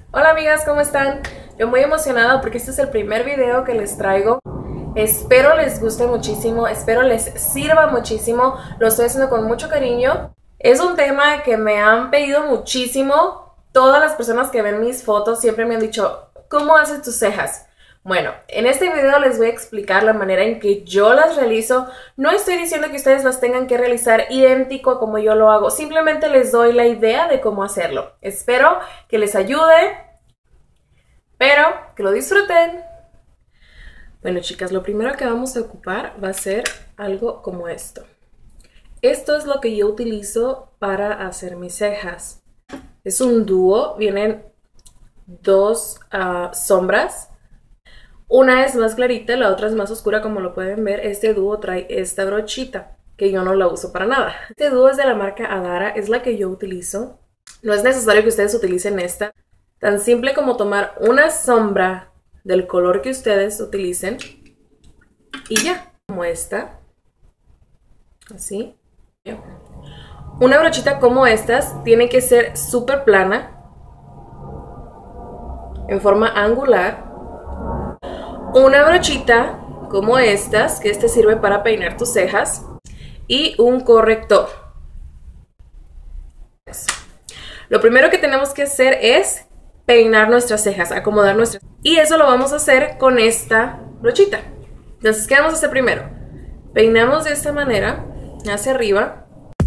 Hola amigas, ¿cómo están? Yo muy emocionada porque este es el primer video que les traigo. Espero les guste muchísimo, espero les sirva muchísimo. Lo estoy haciendo con mucho cariño. Es un tema que me han pedido muchísimo. Todas las personas que ven mis fotos siempre me han dicho, ¿cómo haces tus cejas? Bueno, en este video les voy a explicar la manera en que yo las realizo. No estoy diciendo que ustedes las tengan que realizar idéntico a como yo lo hago. Simplemente les doy la idea de cómo hacerlo. Espero que les ayude, pero que lo disfruten. Bueno, chicas, lo primero que vamos a ocupar va a ser algo como esto. Esto es lo que yo utilizo para hacer mis cejas. Es un dúo, vienen dos sombras. Una es más clarita, la otra es más oscura, como lo pueden ver. Este dúo trae esta brochita, que yo no la uso para nada. Este dúo es de la marca Adara, es la que yo utilizo. No es necesario que ustedes utilicen esta. Tan simple como tomar una sombra del color que ustedes utilicen y ya, como esta. Así. Una brochita como estas tiene que ser súper plana, en forma angular. Una brochita como estas, que sirve para peinar tus cejas, y un corrector. Eso. Lo primero que tenemos que hacer es peinar nuestras cejas, acomodar nuestras cejas. Y eso lo vamos a hacer con esta brochita. Entonces, ¿qué vamos a hacer primero? Peinamos de esta manera, hacia arriba.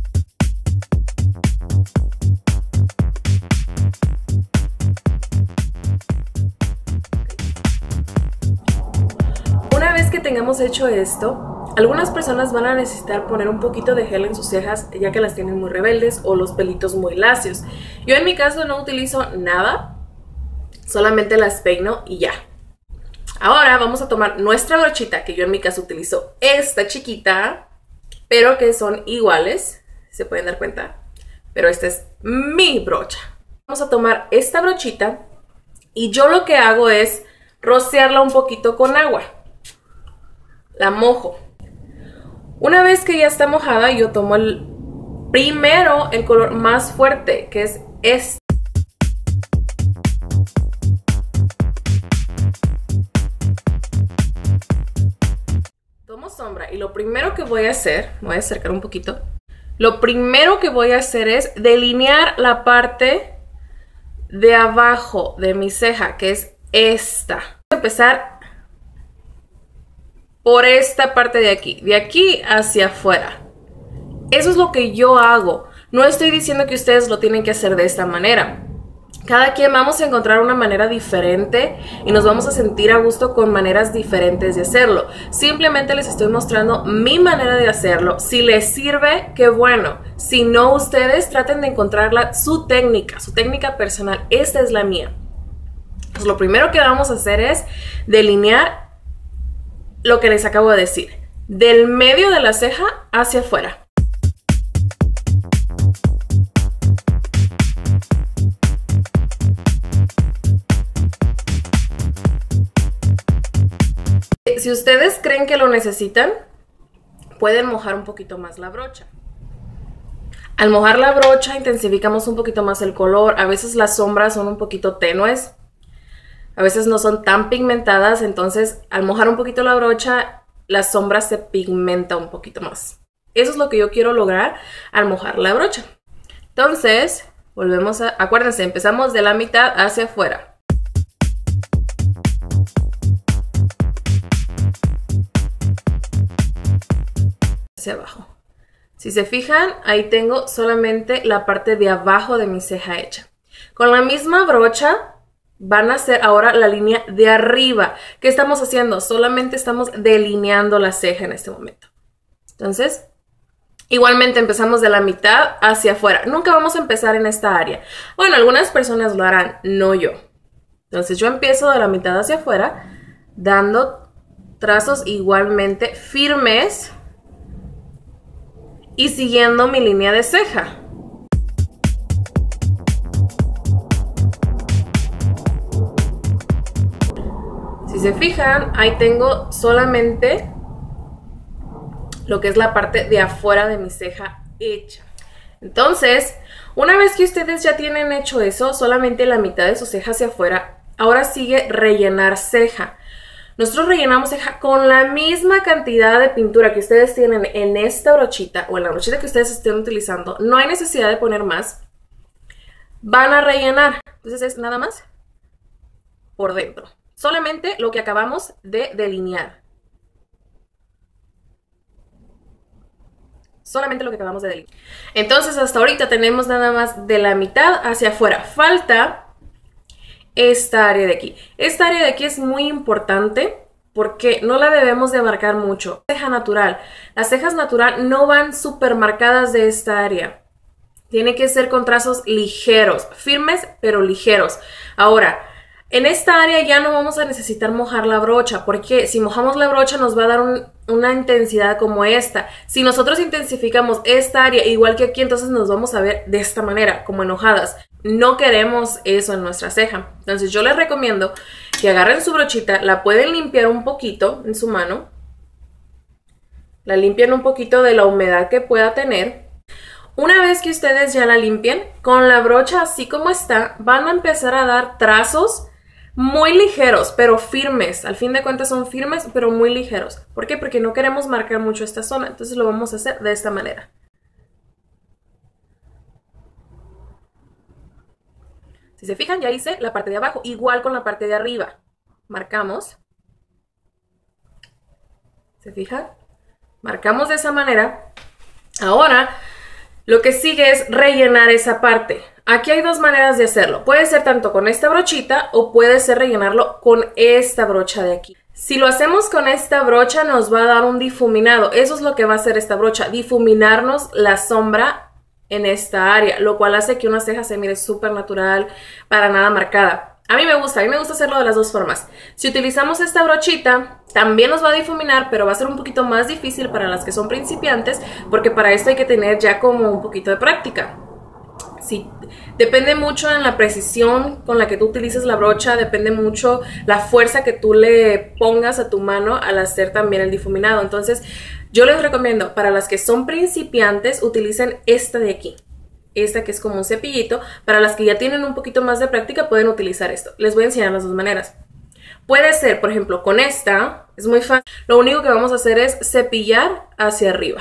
Una vez que tengamos hecho esto, algunas personas van a necesitar poner un poquito de gel en sus cejas ya que las tienen muy rebeldes o los pelitos muy lacios. Yo en mi caso no utilizo nada, solamente las peino y ya. Ahora vamos a tomar nuestra brochita, que yo en mi caso utilizo esta chiquita, pero que son iguales, se pueden dar cuenta, pero esta es mi brocha. Vamos a tomar esta brochita y yo lo que hago es rociarla un poquito con agua. La mojo. Una vez que ya está mojada, yo tomo primero el color más fuerte, que es este. Tomo sombra y lo primero que voy a hacer, me voy a acercar un poquito. Lo primero que voy a hacer es delinear la parte de abajo de mi ceja, que es esta. Voy a empezar por esta parte de aquí hacia afuera. Eso es lo que yo hago. No estoy diciendo que ustedes lo tienen que hacer de esta manera. Cada quien vamos a encontrar una manera diferente y nos vamos a sentir a gusto con maneras diferentes de hacerlo. Simplemente les estoy mostrando mi manera de hacerlo. Si les sirve, qué bueno. Si no, ustedes traten de encontrarla, su técnica personal. Esta es la mía. Pues lo primero que vamos a hacer es delinear lo que les acabo de decir, del medio de la ceja hacia afuera. Si ustedes creen que lo necesitan, pueden mojar un poquito más la brocha. Al mojar la brocha intensificamos un poquito más el color. A veces las sombras son un poquito tenues, a veces no son tan pigmentadas, entonces al mojar un poquito la brocha, la sombra se pigmenta un poquito más. Eso es lo que yo quiero lograr al mojar la brocha. Entonces, volvemos a... Acuérdense, empezamos de la mitad hacia afuera. Hacia abajo. Si se fijan, ahí tengo solamente la parte de abajo de mi ceja hecha. Con la misma brocha van a hacer ahora la línea de arriba. ¿Qué estamos haciendo? Solamente estamos delineando la ceja en este momento. Entonces, igualmente empezamos de la mitad hacia afuera. Nunca vamos a empezar en esta área. Bueno, algunas personas lo harán, no yo. Entonces yo empiezo de la mitad hacia afuera, dando trazos igualmente firmes y siguiendo mi línea de ceja. Si se fijan, ahí tengo solamente lo que es la parte de afuera de mi ceja hecha. Entonces, Una vez que ustedes ya tienen hecho eso, solamente la mitad de su ceja hacia afuera, ahora sigue rellenar ceja. Nosotros rellenamos ceja con la misma cantidad de pintura que ustedes tienen en esta brochita o en la brochita que ustedes estén utilizando. No hay necesidad de poner más. Van a rellenar. Entonces es nada más por dentro. Solamente lo que acabamos de delinear. Solamente lo que acabamos de delinear. Entonces hasta ahorita tenemos nada más de la mitad hacia afuera. Falta esta área de aquí. Esta área de aquí es muy importante porque no la debemos de marcar mucho. Ceja natural. Las cejas natural no van súper marcadas de esta área. Tiene que ser con trazos ligeros, firmes pero ligeros. Ahora, en esta área ya no vamos a necesitar mojar la brocha, porque si mojamos la brocha nos va a dar una intensidad como esta. Si nosotros intensificamos esta área igual que aquí, entonces nos vamos a ver de esta manera, como enojadas. No queremos eso en nuestra ceja. Entonces yo les recomiendo que agarren su brochita, la pueden limpiar un poquito en su mano. La limpian un poquito de la humedad que pueda tener. Una vez que ustedes ya la limpien, con la brocha así como está, van a empezar a dar trazos muy ligeros, pero firmes. Al fin de cuentas son firmes, pero muy ligeros. ¿Por qué? Porque no queremos marcar mucho esta zona. Entonces lo vamos a hacer de esta manera. Si se fijan, ya hice la parte de abajo. Igual con la parte de arriba. Marcamos. ¿Se fijan? Marcamos de esa manera. Ahora, lo que sigue es rellenar esa parte. Aquí hay dos maneras de hacerlo. Puede ser tanto con esta brochita o puede ser rellenarlo con esta brocha de aquí. Si lo hacemos con esta brocha nos va a dar un difuminado. Eso es lo que va a hacer esta brocha, difuminarnos la sombra en esta área, lo cual hace que una ceja se mire súper natural, para nada marcada. A mí me gusta hacerlo de las dos formas. Si utilizamos esta brochita, también nos va a difuminar, pero va a ser un poquito más difícil para las que son principiantes, porque para esto hay que tener ya como un poquito de práctica. Sí, depende mucho en la precisión con la que tú utilices la brocha, depende mucho la fuerza que tú le pongas a tu mano al hacer también el difuminado. Entonces, yo les recomiendo, para las que son principiantes, utilicen esta de aquí. Esta que es como un cepillito. Para las que ya tienen un poquito más de práctica pueden utilizar esto. Les voy a enseñar las dos maneras. Puede ser, por ejemplo, con esta. Es muy fácil. Lo único que vamos a hacer es cepillar hacia arriba.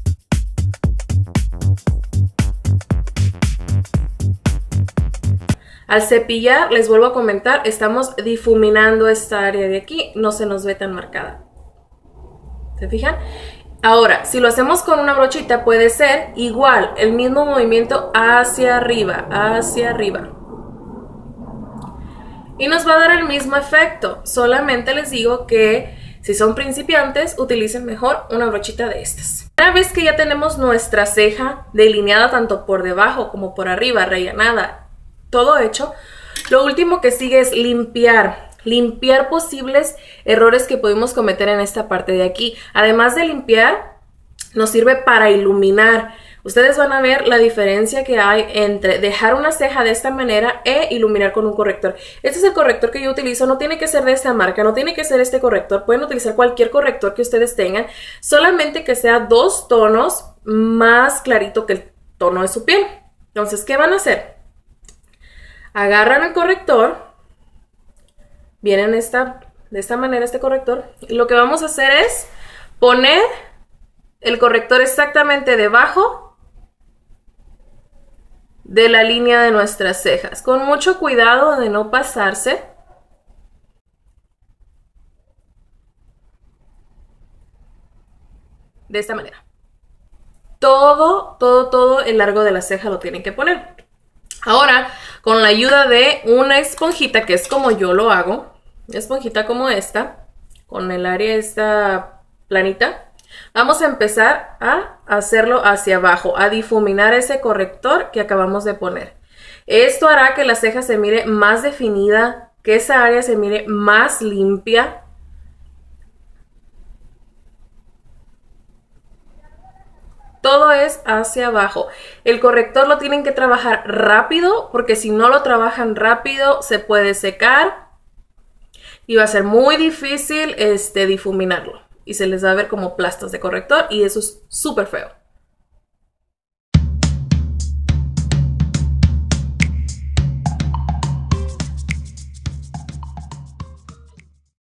Al cepillar, les vuelvo a comentar, estamos difuminando esta área de aquí. No se nos ve tan marcada. ¿Se fijan? Ahora, si lo hacemos con una brochita, puede ser igual, el mismo movimiento hacia arriba, hacia arriba. Y nos va a dar el mismo efecto. Solamente les digo que si son principiantes, utilicen mejor una brochita de estas. Una vez que ya tenemos nuestra ceja delineada tanto por debajo como por arriba, rellenada, todo hecho, lo último que sigue es limpiar. Limpiar posibles errores que podemos cometer en esta parte de aquí. Además de limpiar, nos sirve para iluminar. Ustedes van a ver la diferencia que hay entre dejar una ceja de esta manera e iluminar con un corrector. Este es el corrector que yo utilizo. No tiene que ser de esta marca, no tiene que ser este corrector. Pueden utilizar cualquier corrector que ustedes tengan, solamente que sea 2 tonos más clarito que el tono de su piel. Entonces, ¿qué van a hacer? Agarran el corrector. Viene de esta manera este corrector. Y lo que vamos a hacer es poner el corrector exactamente debajo de la línea de nuestras cejas. Con mucho cuidado de no pasarse. De esta manera. Todo el largo de la ceja lo tienen que poner. Ahora, con la ayuda de una esponjita, que es como yo lo hago, una esponjita como esta, con el área esta planita, vamos a empezar a hacerlo hacia abajo, a difuminar ese corrector que acabamos de poner. Esto hará que la ceja se mire más definida, que esa área se mire más limpia. Todo es hacia abajo. El corrector lo tienen que trabajar rápido, porque si no lo trabajan rápido se puede secar y va a ser muy difícil difuminarlo. Y se les va a ver como plastas de corrector y eso es súper feo.